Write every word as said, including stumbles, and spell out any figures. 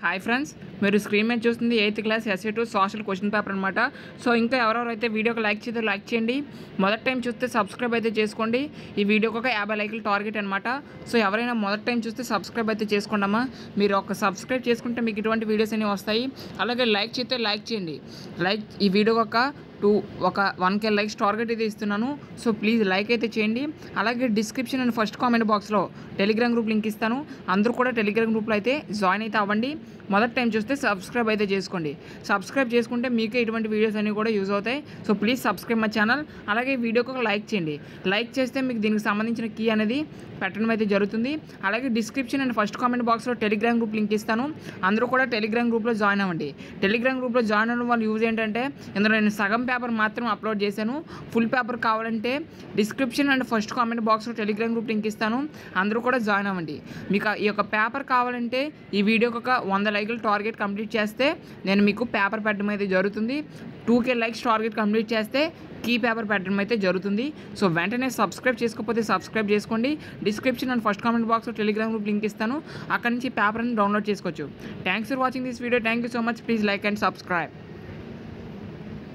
Hi friends, మీరు screen మీద చూస్తుంది eighth class SA two social question paper అనమాట. సో ఇంకా ఎవరెవరైతే వీడియోకి లైక్ చేస్తే లైక్ చేయండి. మొదటి టైం చూస్తే సబ్స్క్రైబ్ అయితే చేసుకోండి. ఈ వీడియోకి ఒక యాభై లైకులు టార్గెట్ అనమాట. సో ఎవరైనా మొదటి టైం చూస్తే సబ్స్క్రైబ్ అయితే చేసుకోండమ్మా. మీరు ఒక సబ్స్క్రైబ్ చేసుకుంటే మీకు ఇటువంటి వీడియోస్ అన్నీ వస్తాయి. అలాగే లైక్ చేస్తే లైక్ చేయండి. లైక్ ఈ వీడియోకి ఒక టూ ఒక వన్ కే లైక్స్ టార్గెట్ అయితే ఇస్తున్నాను. సో ప్లీజ్ లైక్ అయితే చేయండి. అలాగే డిస్క్రిప్షన్ అండ్ ఫస్ట్ కామెంట్ బాక్స్లో టెలిగ్రామ్ గ్రూప్ లింక్ ఇస్తాను. అందరూ కూడా టెలిగ్రామ్ గ్రూప్లో అయితే జాయిన్ అయితే అవ్వండి. మొదటి టైం చూస్తే సబ్స్క్రైబ్ అయితే చేసుకోండి. సబ్స్క్రైబ్ చేసుకుంటే మీకే ఇటువంటి వీడియోస్ అన్నీ కూడా యూజ్ అవుతాయి. So please subscribe my channel. అలాగే వీడియోకి ఒక లైక్ చేయండి. లైక్ చేస్తే మీకు దీనికి సంబంధించిన కీ అనేది పెట్టడం అయితే జరుగుతుంది. అలాగే డిస్క్రిప్షన్ అండ్ ఫస్ట్ కామెంట్ బాక్స్లో టెలిగ్రామ్ గ్రూప్ లింక్ ఇస్తాను. అందరూ కూడా టెలిగ్రామ్ గ్రూప్లో జాయిన్ అవ్వండి. టెలిగ్రామ్ గ్రూప్లో జాయిన్ అవ్వడం వల్ల యూజ్ ఏంటంటే ఇందులో నేను సగం పేపర్ మాత్రం అప్లోడ్ చేశాను. ఫుల్ పేపర్ కావాలంటే డిస్క్రిప్షన్ అండ్ ఫస్ట్ కామెంట్ బాక్స్లో టెలిగ్రామ్ గ్రూప్ లింక్ ఇస్తాను. అందరూ కూడా జాయిన్ అవ్వండి. మీకు ఈ యొక్క పేపర్ కావాలంటే ఈ వీడియోకి ఒక వంద లైకులు టార్గెట్ కంప్లీట్ చేస్తే నేను మీకు పేపర్ పెట్టడం అయితే జరుగుతుంది. Two K likes target complete చేస్తే కీ పేపర్ పెట్టడం అయితే జరుగుతుంది. సో వెంటనే సబ్స్క్రైబ్ చేసుకోకపోతే సబ్స్క్రైబ్ చేసుకోండి. డిస్క్రిప్షన్ అండ్ ఫస్ట్ కామెంట్ బాక్స్లో టెలిగ్రామ్ గ్రూప్ లింక్ ఇస్తాను. అక్కడి నుంచి పేపర్ని డౌన్లోడ్ చేసుకోవచ్చు. Thanks for watching this video. Thank you so much. Please like and subscribe.